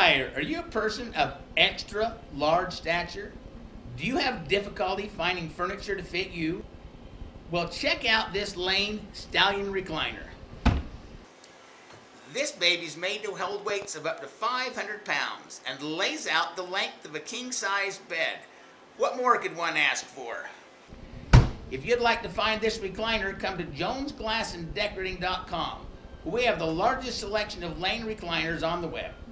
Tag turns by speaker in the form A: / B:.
A: Hi, are you a person of extra large stature? Do you have difficulty finding furniture to fit you? Well, check out this Lane Stallion Recliner. This baby's made to hold weights of up to 500 pounds and lays out the length of a king-size bed. What more could one ask for? If you'd like to find this recliner, come to jonesglassanddecorating.com. We have the largest selection of Lane recliners on the web.